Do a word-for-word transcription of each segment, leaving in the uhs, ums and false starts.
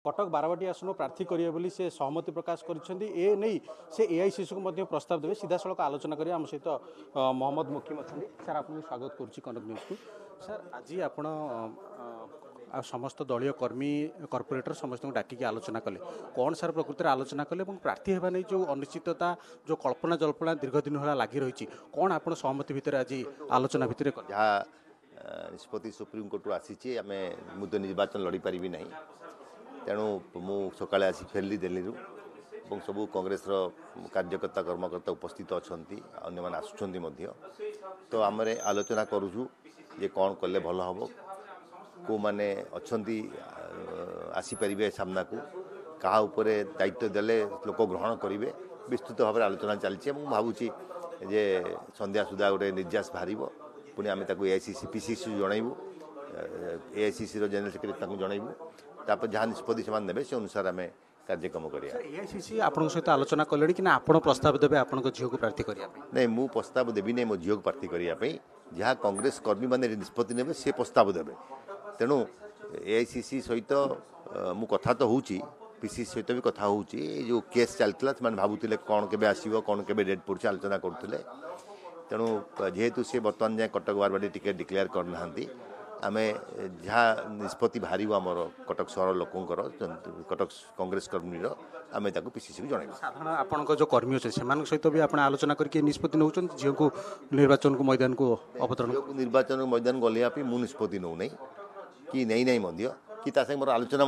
कटक बारवाटी आसन प्रार्थी करेंगे बोली से सहमति प्रकाश करिसेंती ए नहीं से एआईसीसी को मध्य प्रस्ताव देवे सीधा सड़क आलोचना करेंगे आम सहित मोहम्मद मुकीम अच्छा सर आपको स्वागत करुच्ची कनक न्यूज को सर आज आप आ समस्त दलीय कर्मी कॉर्पोरेटर समस्त डाकिक आलोचना कले कौन सार प्रकृति में आलोचना कले प्रार्थी होगा नहीं जो अनिश्चितता जो कल्पना जल्पना दीर्घ दिन है लगी रही कौन आप सहमति भितर आज आलोचना भितर जहाँ निष्पत्ति सुप्रीमकोर्ट आसी आम मु तो निर्वाचन लड़ी पारि ना तेणु मु सकाଳେ आसी फेरली दिल्ली और सबू कांग्रेस कार्यकर्ता कर्मकर्ता उपस्थित अच्छा अन्य मैंने आसुँच तो आम आलोचना करुचु ये कौन कले भल हम को मैंने अच्छा आसीपारे सामना को क्या दायित्व देले लोक ग्रहण करेंगे विस्तृत भाव आलोचना चलती भावुची जे संध्या सुधा गोटे निर्यास बाहर पुणी आम एआईसीसी पीसीसी जनइबू एआईसीसी जनरल सेक्रेटरी जनइबू तापर जहाँ निष्पत्ति से ने से अनुसार आम कार्यक्रम करिया एआईसीसी आपन सहित आलोचना कले कि आपण प्रस्ताव देबे आपन को झियो को प्रार्थी करिया नहीं मु प्रस्ताव देबी नहीं मो झियो को प्रार्थी करिया जहाँ कांग्रेस कर्मी मैंने निष्पत्ति ने से प्रस्ताव देबे तेणु एआईसीसी सहित मु कथा तो होउची पीसीसी सहित भी कथा होउची जो केस चलता से भावुले कौन के आसो कौन के डेट पड़े आलोचना करुले तेणु जेहेतु सी बर्तमान जाए कटक बारवाटी टिकेट डिक्लेयर करना आम जहाँ निष्पत्ति बाहर आमर कटक सहर लोकंर कटक कांग्रेस कर्मी आम पीसीसी को जन साधारण आपण जो कर्मी अच्छे से सहित भी आप आलोचना करके निष्पत्ति नौ झील को निर्वाचन को मैदान को अवतरण निर्वाचन मैदान गलिया मु निष्पत्ति नौ नहीं कि नहीं नहीं कि तासे मोर आलोचना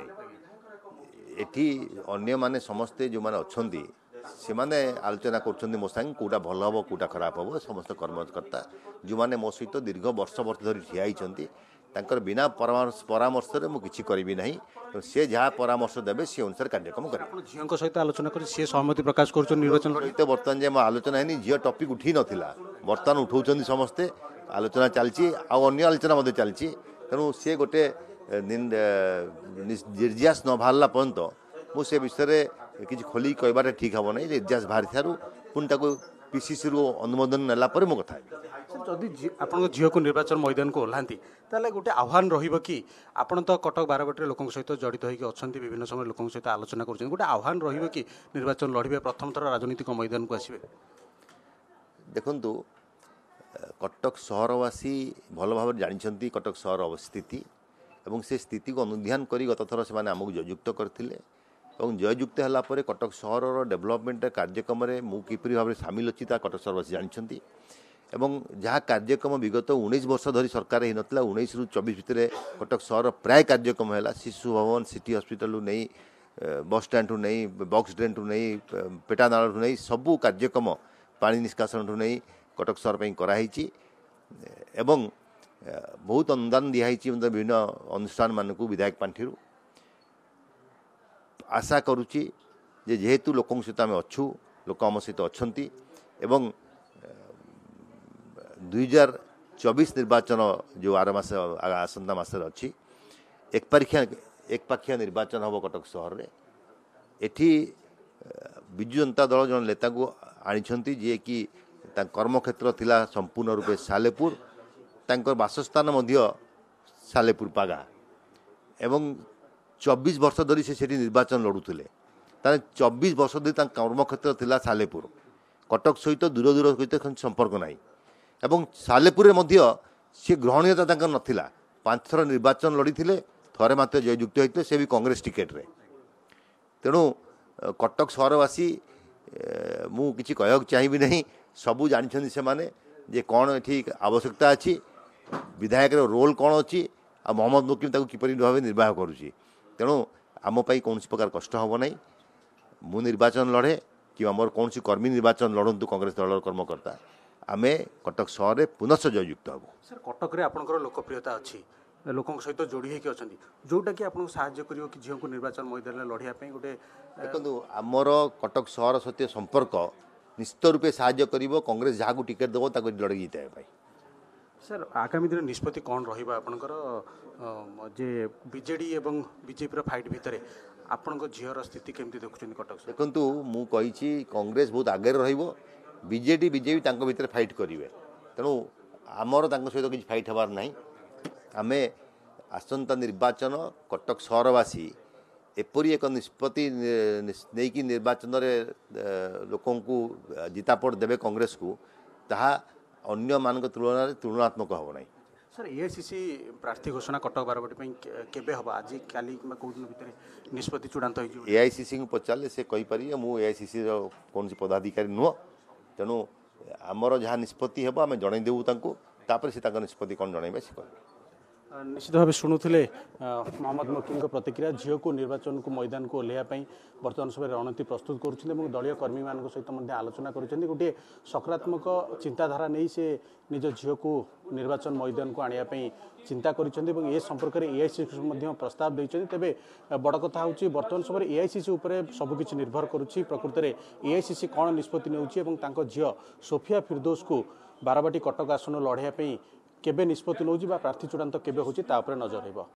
एठी अन्य माने समस्ते जो माने अच्छी से माने आलोचना कर मो सांग कौटा भल हम कौटा खराब हम समस्त कर्मकर्ता जो माने मो सहित दीर्घ वर्ष वर्ष धरी ठिया बिना परामर्श परामर्श मुझे करी ना तो सी जहाँ परामर्श देवे से अनुसार कार्यक्रम करें झील सहित आलोचना कर सी सहमति प्रकाश कर निर्वाचन सहित बर्तमान जाए आलोचना है झील टपिक उठी नाला बर्तमान उठाऊँ समस्ते आलोचना चलती आलोचना चलती तेणु सी गोटे निर्यास न बाहरला पर्यंत मुझे विषय किसी खोल कहबार ठीक हम नहीं निर्यास बाहर थारू पुणी पीसीसी रु अनुमोदन नेला पर मो कथा जदि आप झील को निर्वाचन मैदान को ओह्लांती ताले गोटे आह्वान रहिबो कि आपण तो कटक बारवाटी लोक सहित जड़ित होकर अच्छा विभिन्न समय लोक सहित आलोचना कर गोटे आह्वान रहिबो कि निर्वाचन लड़े प्रथम थर राजनीतिक मैदान को आसबे देखंतु कटक सहरवासी भल भाव जानते कटक सहर अवस्थिति एवं से स्थिति को अनुध्यान कर गत थर से आमको जययुक्त करते और जययुक्त है कटक सहर डेभलपमेंट कार्यक्रम में मु किपरि भाव सामिल अच्छी कटक सहरवासी जानते एवं जहाँ कार्यक्रम विगत उन्नीस वर्ष धरी सरकार ही नाला उन्नीस रु चौबीस भितर कटक सहर प्राय कार्यक्रम है शिशु भवन सिटी हॉस्पिटल नहीं बस स्टैंड ठू नहीं बॉक्स ड्रेन ठू नहीं पेटानाल ठू नहीं सबू कार्यक्रम पानी निष्कासन ठू नहीं कटक सहर पर कराई एवं बहुत अनुदान दिखाई विभिन्न अनुष्ठान मानक विधायक पांठि आशा करुच्ची जे जेहेतु लोक सहित आम अच्छू लोक आम सहित अच्छा एवं दुई हजार चौबीस निर्वाचन जो आर मास आसंता मास अच्छी एक पाखिया एक पाखिया निर्वाचन हम कटक सहर में एठी विजु जनता दल जन नेता को आनी जी कि कर्मक्षेत्र थिला संपूर्ण रूपे सालेपुर तांकर बासस्थान मध्य सालेपुर पागा एवं चौबीस वर्ष धरी से सेठी निर्वाचन लड़ुले ताने चौबीस वर्ष धरी कर्मक्षेत्र थिला सालेपुर कटक सहित दूर दूर सहित संपर्क नहीं एवं सालेपुर मध्य सी ग्रहणीयता तांकर नथिला पांच थर निर्वाचन लड़ी थरे मात्र जययुक्त होते से भी कांग्रेस टिकेट रे तेणु कटक सहरवासी मु किछि कहक चाहिए नहीं सबू जानते से माने जे कौन ये आवश्यकता अच्छी विधायक रोल कौन अच्छी आ मोहम्मद मुकीम ताकू किपरि भाव निर्वाह करुच्ची तेणु आमपाई कौन प्रकार कष्ट हम ना मु निर्वाचन लड़े कि आमर कौन कर्मी निर्वाचन लड़ू कांग्रेस दल कर्मकर्ता आमे कटक सहर में पुनश्च जययुक्त हबू सर कटक आपंकर लोकप्रियता अच्छी लोक सहित जोड़ी होकर अच्छा जोटा कि आपको साहाଯ୍य करियो कि झील को निर्वाचन मैदान में लड़ाई गोटे देखो आमर कटक सहर सहित संपर्क निश्चित रूपे साहाଯ୍य करिवो कांग्रेस जहाँ को टिकेट देव ताको लड़े जीत सर आगामी दिन निष्पत्ति कौन रहा जे बीजेडी एवं बीजेपी फाइट भितर आपण झीर स्थिति केमती देखुं कटक देखु मुझे कांग्रेस बहुत आगे रहिबो बीजेडी बीजेपी तांको भितर फाइट करेंगे तेणु आमर सहित किसी फाइट हबार नहीं आमे आसंता निर्वाचन कटक सहरवासी एपरी एक निष्पत्ति नहीं निर्वाचन लोक जितापट देवे कांग्रेस को ताहा अन्य मान तुलन तुलनात्मक हम ना। सर एआईसीसी प्रार्थी घोषणा कटक बारवाटी केबे हबा आज काली किंबा कोन भितर निष्पत्ति चूड़ांत हो एआईसीसी को पचारे से कहीपर मु एआईसीसी कौन पदाधिकारी नुह तेणु आमर जहाँ निष्पत्ति हम आम जनईदेवु तापर से निष्पत्ति कौन जनइबा से कह निश्चित भाव शुणुले मोहम्मद मक्की प्रतिक्रिया झील को निर्वाचन को मैदान को ओह्लैवाई बर्तमान समय रणनीति प्रस्तुत कर दलीय कर्मी मान सहित आलोचना कर गोटे सकारात्मक चिंताधारा नहीं से निज झील को निर्वाचन मैदान को आने चिंता कर संपर्क में एआईसीसी प्रस्ताव देते तेज बड़ कथा हूँ बर्तमान समय एआईसीसी उपर सबकि निर्भर करुच्ची प्रकृत में एआईसीसी कौन निष्पत्ति नौ झील सोफिया फिरदौस को बारवाटी कटक आसन लड़ाई केबे निष्पत्ति नौ प्रार्थी चूड़ांत केबे होची ता उपरे नजर रहिबो।